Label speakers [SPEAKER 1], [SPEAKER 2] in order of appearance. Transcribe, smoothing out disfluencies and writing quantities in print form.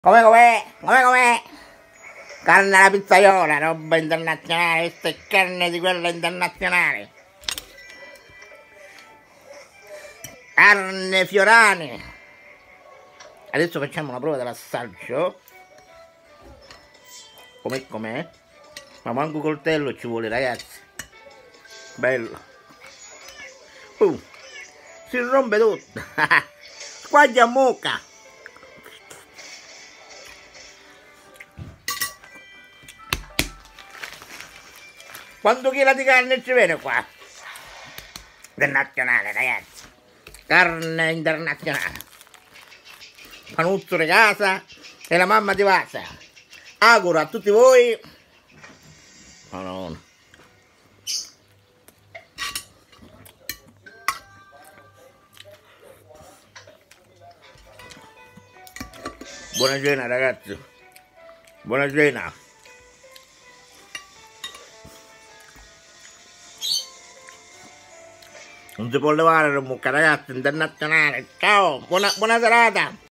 [SPEAKER 1] Com'è? Carne alla pizzaiola, roba internazionale, questa è carne di quella internazionale. Carne fiorani. Adesso facciamo una prova dell'assaggio. Com'è? Ma manco coltello ci vuole, ragazzi. Bello. Si rompe tutto. Squaglia a mucca. Quanto chilo di carne ci viene qua? Internazionale, ragazzi. Carne internazionale. Panuzzo di casa e la mamma di Vasa. Auguro a tutti voi. No. Buona cena, ragazzi. Buona cena. Non si può levare la mucca, ragazzi, internazionale. Ciao, buona serata.